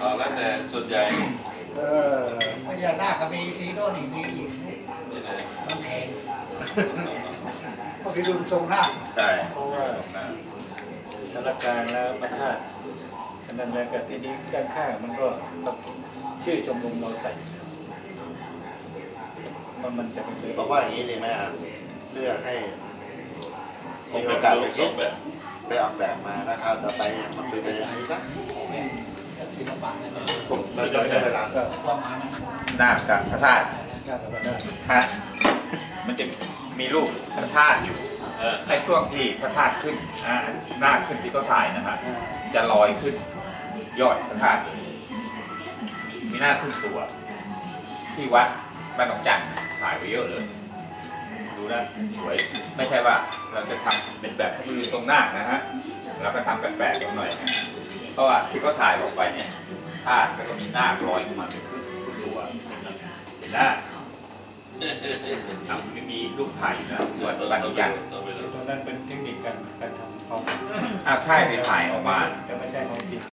แล้วแต่ส่วนใหญ่พญานาคก็มีโน่นอีกมีอีกมันแพงก็ไปดูทรงหน้าใช่เพราะว่าสารกลางแล้วพระธาตุขนาดนั้นกับที่นี้ด้านข้างมันก็ชื่อชมรมเราใส่มันจะเป็นบอกว่าอย่างนี้ดีไหมอ่ะเพื่อให้มีโอกาสไปคิดไปออกแบบมานะครับต่อไปมันเป็นอะไรสักศิลปะเราจะใช้เวลาประมาณนั้นนาคกับพระธาตุฮะมันจะมีรูปพระธาตุอยู่ในช่วงที่พระธาตุขึ้นนาคขึ้นที่เขาถ่ายนะครับจะลอยขึ้นยอดพระธาตุมีนาคขึ้นตัวที่วัดบ้านหนองจันทร์ถ่ายไว้เยอะเลยดูนะสวยไม่ใช่ว่าเราจะทำเป็นแบบมือตรงหน้านะฮะเราก็ทำแปลกๆหน่อยเพราะว่าที่เขาถ่ายออกไปเนี่ยธาตุก็มีนาคลอยขึ้นมาเป็นตัวเห็นหน้าไม่มีรูปถ่ายนะส่วนบ้านหนองจันทร์ตรงนั้นเป็นเทคนิคการทำของใช่ที่ถ่ายออกมาจะไม่ใช่ของจริง